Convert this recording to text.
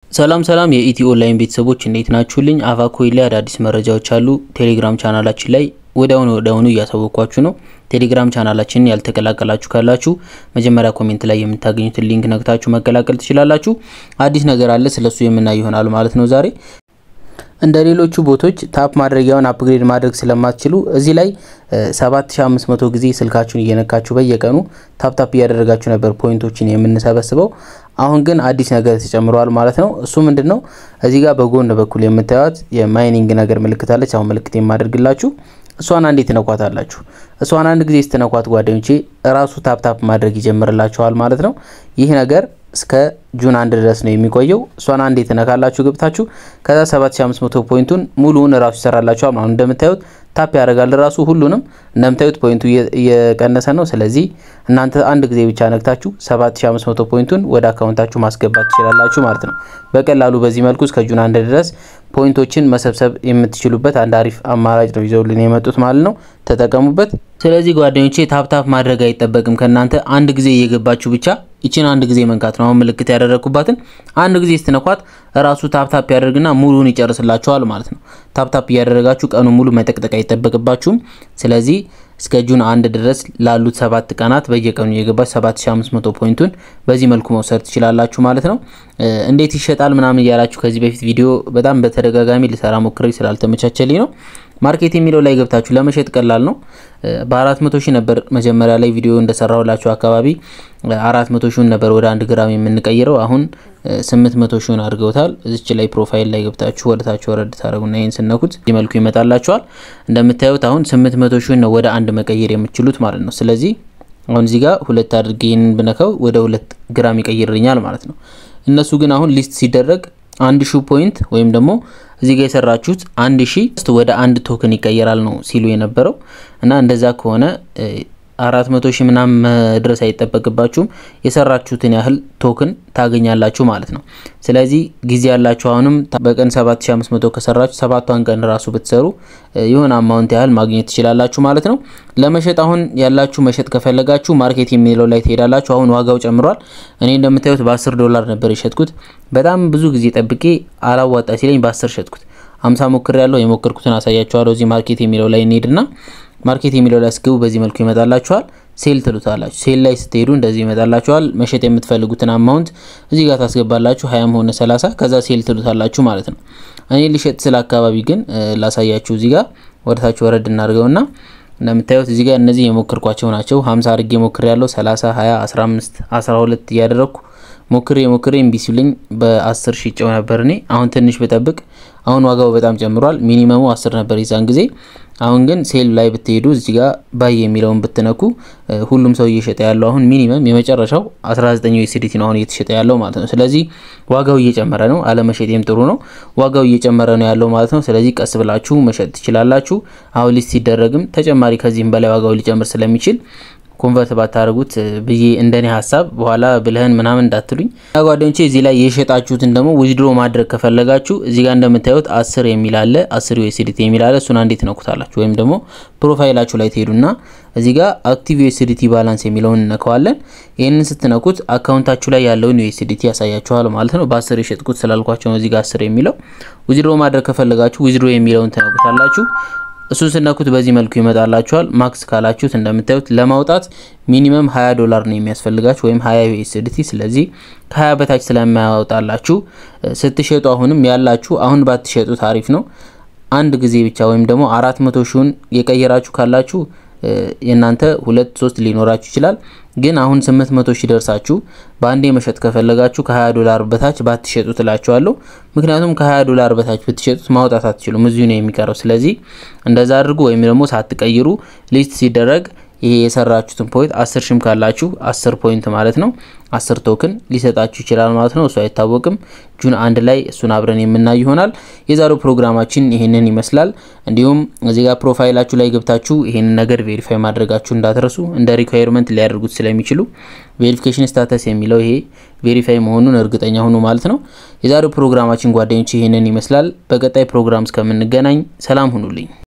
ሰላም ሰላም የኢቲ ኦንላይን ቤተሰቦች እንዴት ናችሁልኝ? አቫኮይል ላይ አዳዲስ መረጃዎች አሉ። ቴሌግራም ቻናላችን ላይ ወዳውኑ እያሳወቅኳችሁ ነው። ቴሌግራም ቻናላችንን ያልተቀላቀላችሁ ካላችሁ መጀመሪያ ኮሜንት ላይ የምታገኙትን ሊንክ ነክታችሁ መቀላቀል ትችላላችሁ። አዲስ ነገር አለ ስለሱ የምናይ ይሆናል ማለት ነው ዛሬ። እንደሌሎቹ ቦቶች ታፕ ማድረጊያውን አፕግሬድ ማድረግ ስለማትችሉ እዚህ ላይ 7500 ጊዜ ስልካችሁን እየነካችሁ በየቀኑ ታፕ ያደረጋችሁ ነበር ፖይንቶችን የምንሰበስበው። አሁን ግን አዲስ ነገር ተጨምሯል ማለት ነው። እሱ ምንድነው? እዚህ ጋር በጎን በኩል የምታዩት የማይኒንግ ነገር ምልክት አለች። አሁን ምልክት የማደርግላችሁ እሷን አንዴ ትነኳታላችሁ። እሷን አንድ ጊዜ ስትነኳት ጓደኞቼ ራሱ ታፕ ማድረግ ይጀምርላችኋል ማለት ነው። ይህ ነገር እስከ ጁን 1 ድረስ ነው የሚቆየው። እሷን አንዴ ተነካላችሁ ገብታችሁ ከዛ 7500 ፖይንቱን ሙሉውን ራሱ ይሰራላችኋል ማለት እንደምታዩት ታፕ ያደርጋል ራሱ ሁሉንም እንደምታዩት ፖይንቱ እየቀነሰ ነው። ስለዚህ እናንተ አንድ ጊዜ ብቻ ነክታችሁ 7500 ፖይንቱን ወደ አካውንታችሁ ማስገባት ትችላላችሁ ማለት ነው። በቀላሉ በዚህ መልኩ እስከ ጁን 1 ድረስ ፖይንቶችን መሰብሰብ የምትችሉበት አንድ አሪፍ አማራጭ ነው ይዘውልን የመጡት ማለት ነው። ተጠቀሙበት። ስለዚህ ጓደኞቼ ታፕ ማድረግ አይጠበቅም ከናንተ አንድ ጊዜ እየገባችሁ ብቻ እቺን አንድ ጊዜ መንካት ነው። አሁን ምልክት ያደረኩባትን አንድ ጊዜ ስትነኳት ራሱ ታፕ ያደርግና ሙሉን ይጨርስላችኋል ማለት ነው። ታፕ ያደረጋችሁ ቀኑ ሙሉ መጠቅጠቅ አይጠበቅባችሁም። ስለዚህ እስከ ጁን 1 ድረስ ላሉት 7 ቀናት በየቀኑ እየገባችሁ 7500 ፖይንቱን በዚህ መልኩ መውሰድ ትችላላችሁ ማለት ነው። እንዴት ይሸጣል ምናምን ያላችሁ ከዚህ በፊት ቪዲዮ በጣም በተደጋጋሚ ልሰራ ሞክሬ ስላልተመቻቸልኝ ነው። ማርኬት የሚለው ላይ ገብታችሁ ለመሸጥ ቀላል ነው። በ400,000 ነበር መጀመሪያ ላይ ቪዲዮ እንደሰራውላችሁ አካባቢ 400,000 ነበር ወደ 1 ግራም የምንቀይረው። አሁን 800,000 አድርገውታል። እዚች ላይ ፕሮፋይል ላይ ገብታችሁ ወደታችሁ ወረድ ታረጉና ይሄን ስነኩት ይመልኩ ይመጣላችኋል። እንደምታዩት አሁን 800,000 ነው ወደ 1 መቀየር የምትችሉት ማለት ነው። ስለዚህ አሁን እዚህ ጋር 2 አድርጌን ብነካው ወደ 2 ግራም ይቀይርልኛል ማለት ነው። እነሱ ግን አሁን ሊስት ሲደረግ 1000 ፖይንት ወይም ደግሞ እዚህ ጋር የሰራችሁት 1000 ወደ 1 ቶከን ይቀየራል ነው ሲሉ የነበረው እና እንደዛ ከሆነ 400,000 ምናምን መድረስ አይጠበቅባችሁም። የሰራችሁትን ያህል ቶከን ታገኛላችሁ ማለት ነው። ስለዚህ ጊዜ ያላችሁ አሁንም በቀን 7500 ከሰራችሁ 7ቷን ቀን ራሱ ብትሰሩ የሆነ አማውንት ያህል ማግኘት ትችላላችሁ ማለት ነው። ለመሸጥ አሁን ያላችሁ መሸጥ ከፈለጋችሁ ማርኬት የሚለው ላይ ትሄዳላችሁ። አሁን ዋጋው ጨምሯል። እኔ እንደምታዩት በ$10 ነበር የሸጥኩት። በጣም ብዙ ጊዜ ጠብቄ አላዋጣ ሲለኝ በ10 ሸጥኩት። 50 ሞክሬያለሁ። የሞከርኩትን አሳያችኋለሁ። እዚህ ማርኬት የሚለው ላይ እንሄድና ማርኬት የሚለው ላይ አስገቡ። በዚህ መልኩ ይመጣላችኋል። ሴል ትሉታላችሁ። ሴል ላይ ስትሄዱ እንደዚህ ይመጣላችኋል። መሸጥ የምትፈልጉትን አማውንት እዚህ ጋር ታስገባላችሁ 20 ሆነ 30 ከዛ ሴል ትሉታላችሁ ማለት ነው። እኔ ልሸጥ ስለ አካባቢ ግን ላሳያችሁ። እዚህ ጋር ወደታችሁ ወረድ እናርገውና እንደምታዩት እዚህ ጋር እነዚህ የሞከርኳቸው ናቸው። 50 አድርጌ ሞክሬያለሁ። 30 20 15 12 እያደረኩ ሞክሬ እምቢ ሲሉኝ በ10 ሽጬው ነበር እኔ። አሁን ትንሽ በጠብቅ አሁን ዋጋው በጣም ጨምሯል። ሚኒመሙ 10 ነበር ይዛን ጊዜ። አሁን ግን ሴል ላይ ብትሄዱ እዚህ ጋር ባይ የሚለውን ብትነኩ ሁሉም ሰው እየሸጠ ያለው አሁን ሚኒመም የመጨረሻው 19 USDT ነው አሁን እየተሸጠ ያለው ማለት ነው። ስለዚህ ዋጋው እየጨመረ ነው። አለመሸጤም ጥሩ ነው። ዋጋው እየጨመረ ነው ያለው ማለት ነው። ስለዚህ ቀስ ብላችሁ መሸጥ ትችላላችሁ። አሁን ሊስት ሲደረግም ተጨማሪ ከዚህም በላይ ዋጋው ሊጨምር ስለሚችል ኮንቨርት ባታረጉት ብዬ እንደኔ ሐሳብ በኋላ ብለህን ምናምን እንዳትሉኝ። ጓደኞቼ እዚህ ላይ የሸጣችሁትን ደግሞ ዊዝድሮ ማድረግ ከፈለጋችሁ እዚህ ጋር እንደምታዩት 10 የሚል አለ 10 USDT የሚል አለ። እሱን አንዴ ትነኩታላችሁ ወይም ደግሞ ፕሮፋይላችሁ ላይ ትሄዱና እዚህ ጋር አክቲቭ USDT ባላንስ የሚለውን እንነካዋለን። ይሄንን ስትነኩት አካውንታችሁ ላይ ያለውን USDT ያሳያችኋል ማለት ነው። በ10 የሸጥኩት ስላልኳችሁ ነው እዚህ ጋር 10 የሚለው። ዊዝድሮ ማድረግ ከፈለጋችሁ ዊዝድሮ የሚለውን ትነኩታላችሁ። እሱ ስነኩት በዚህ መልኩ ይመጣላችኋል። ማክስ ካላችሁት እንደምታዩት ለማውጣት ሚኒመም $20 ነው የሚያስፈልጋችሁ ወይም 20 USDT። ስለዚህ ከ20 በታች ስለማያወጣላችሁ ስትሸጡ አሁንም ያላችሁ አሁን ባትሸጡ ታሪፍ ነው። አንድ ጊዜ ብቻ ወይም ደግሞ 400,000 የቀየራችሁ ካላችሁ የናንተ 2-3 ሊኖራችሁ ይችላል። ግን አሁን 800,000 ደርሳችሁ ባንዴ መሸጥ ከፈለጋችሁ ከ$20 በታች ባትሸጡ ትላችኋለሁ። ምክንያቱም ከ$20 በታች ብትሸጡት ማውጣት አትችሉም፣ እዚሁ ነው የሚቀረው። ስለዚህ እንደዛ አድርጉ ወይም ደግሞ ሳትቀይሩ ሊስት ሲደረግ ይሄ የሰራችሁትን ፖይንት 10 ሽም ካላችሁ 10 ፖይንት ማለት ነው 10 ቶከን ሊሰጣችሁ ይችላል ማለት ነው። እሱ አይታወቅም። ጁን 1 ላይ እሱን አብረን የምናይ ይሆናል። የዛሬው ፕሮግራማችን ይሄንን ይመስላል። እንዲሁም እዚህ ጋር ፕሮፋይላችሁ ላይ ገብታችሁ ይሄንን ነገር ቬሪፋይ ማድረጋችሁ እንዳትረሱ። እንደ ሪኳየርመንት ሊያደርጉት ስለሚችሉ ቬሪፊኬሽን ስታተስ የሚለው ይሄ ቬሪፋይ መሆኑን እርግጠኛ ሆኑ ማለት ነው። የዛሬው ፕሮግራማችን ጓደኞቼ ይሄንን ይመስላል። በቀጣይ ፕሮግራም እስከምንገናኝ ሰላም ሁኑልኝ።